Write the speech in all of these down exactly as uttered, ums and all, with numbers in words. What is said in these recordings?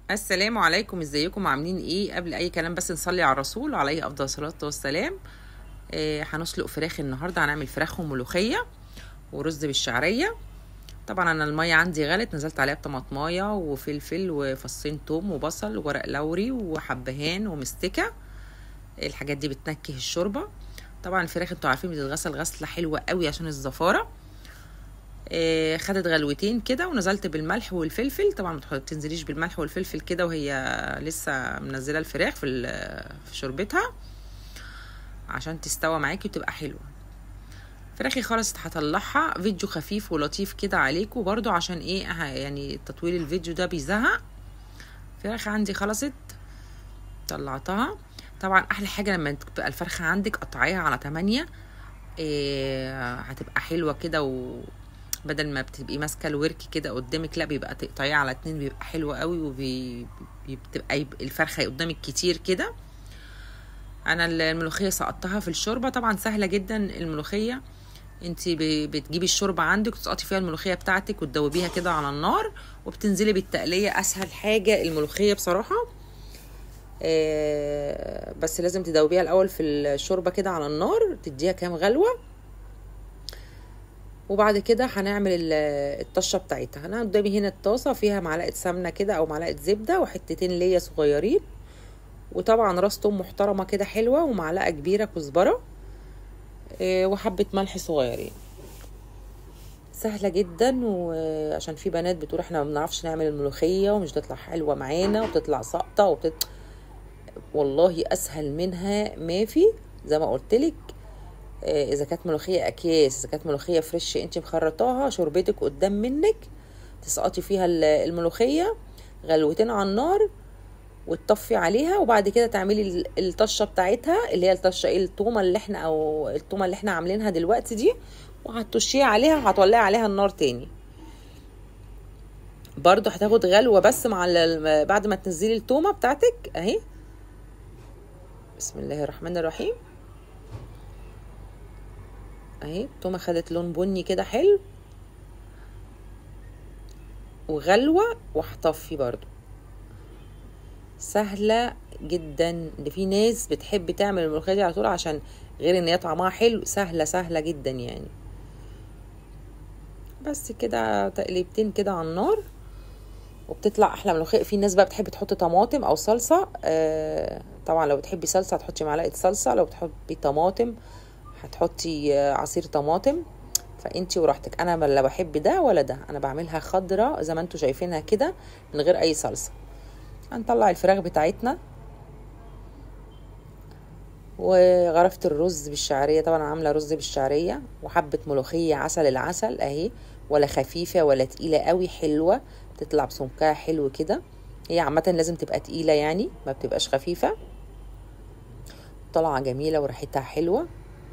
السلام عليكم، ازيكم عاملين ايه؟ قبل اي كلام بس نصلي على الرسول عليه افضل الصلاه والسلام. آه هنسلق فراخ النهارده، هنعمل فراخ وملوخيه ورز بالشعريه. طبعا انا الميه عندي غلت، نزلت عليها بطماطمايه وفلفل وفصين توم وبصل وورق لوري وحبهان ومستكه. الحاجات دي بتنكه الشوربه. طبعا الفراخ انتوا عارفين بتتغسل غسله حلوه قوي عشان الزفاره. آه خدت غلوتين كده ونزلت بالملح والفلفل. طبعا ما تنزليش بالملح والفلفل كده وهي لسه منزله الفراخ في في شوربتها عشان تستوى معاكي وتبقى حلوه. فراخي خلصت، هطلعها. فيديو خفيف ولطيف كده عليكم برضو، عشان ايه يعني تطويل الفيديو ده بيزهق. فراخ عندي خلصت، طلعتها. طبعا احلى حاجه لما تبقى الفرخه عندك قطعيها على تمانية، إيه هتبقى حلوه كده. و بدل ما بتبقي ماسكه الورك كده قدامك، لا بيبقى تقطعيه على اتنين، بيبقى حلو قوي. وبتبقى الفرخه قدامك كتير كده. انا الملوخيه سقطتها في الشوربه. طبعا سهله جدا الملوخيه. انتي بتجيبي الشوربه عندك وتسقطي فيها الملوخيه بتاعتك وتدوبيها كده على النار، وبتنزلي بالتقليه. اسهل حاجه الملوخيه بصراحه. آه بس لازم تدوبيها الاول في الشوربه كده على النار، تديها كام غلوه. وبعد كده هنعمل الطشه بتاعتها. انا قدامي هنا الطاسه فيها معلقه سمنه كده او معلقه زبده وحتتين ليا صغيرين، وطبعا راس توم محترمه كده حلوه، ومعلقه كبيره كزبره، وحبه ملح صغيرين. سهله جدا. وعشان في بنات بتقول احنا ما بنعرفش نعمل الملوخيه ومش بتطلع حلوه معانا وبتطلع ساقطه وبتط... والله اسهل منها ما في. زي ما قلت لك، اذا كانت ملوخيه اكياس، اذا كانت ملوخيه فريش انت مخرطاها، شوربتك قدام منك، تسقطي فيها الملوخيه غلوتين على النار وتطفي عليها، وبعد كده تعملي الطشه بتاعتها اللي هي الطشه ايه التومه اللي احنا او التومه اللي احنا عاملينها دلوقتي دي، وهتطشيها عليها وهتولعي عليها النار تاني. برضو هتاخد غلوه بس مع بعد ما تنزلي التومه بتاعتك اهي. بسم الله الرحمن الرحيم. اهي التومه خدت لون بني كده حلو وغلوه، وهطفي. برضو سهله جدا. ده في ناس بتحب تعمل الملوخيه دي على طول، عشان غير ان هي طعمها حلو، سهله سهله جدا يعني. بس كده تقليبتين كده على النار وبتطلع احلى ملوخيه. في ناس بقى بتحب تحط طماطم او صلصه. آه طبعا لو بتحبي صلصه هتحطي معلقه صلصه، لو بتحبي طماطم هتحطي آه عصير طماطم، فانتي وراحتك. انا لا بحب ده ولا ده، انا بعملها خضره زي ما انتوا شايفينها كده من غير اي صلصه. هنطلع الفراخ بتاعتنا وغرفت الرز بالشعريه. طبعا عامله رز بالشعريه وحبه ملوخيه عسل العسل اهي، ولا خفيفه ولا تقيله قوي، حلوه تطلع بسمكها حلو كده. هي عامه لازم تبقى تقيله يعني، ما بتبقاش خفيفه. طلعه جميله وريحتها حلوه.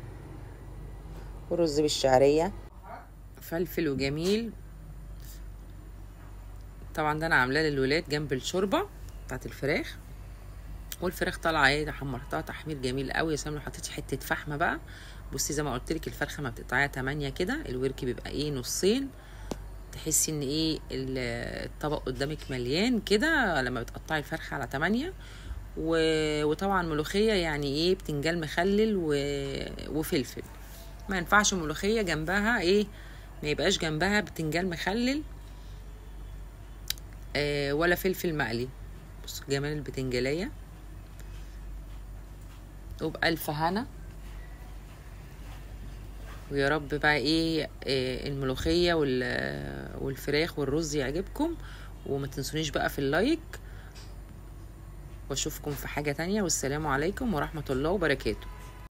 ورز بالشعريه فلفل وجميل. طبعا ده انا عاملاه للولاد جنب الشوربه بتاعت الفراخ. والفراخ طالعه ايه، حمرتها تحمير جميل قوي. يا سلام لو حطيتي حته فحمه بقى. بصي زي ما قلت لك الفرخه ما بتقطعيها تمانية كده، الورك بيبقى ايه نصين، تحسي ان ايه الطبق قدامك مليان كده لما بتقطعي الفرخه على تمانية. و... وطبعا ملوخيه يعني ايه بتنجان مخلل و... وفلفل. ما ينفعش ملوخيه جنبها ايه، ما يبقاش جنبها بتنجان مخلل آه ولا فلفل مقلي. بص جمال البتنجاليه. وبألف هنا. ويا رب بقى ايه, إيه الملوخيه والفراخ والرز يعجبكم. وما تنسونيش بقى في اللايك، واشوفكم في حاجه تانية. والسلام عليكم ورحمه الله وبركاته.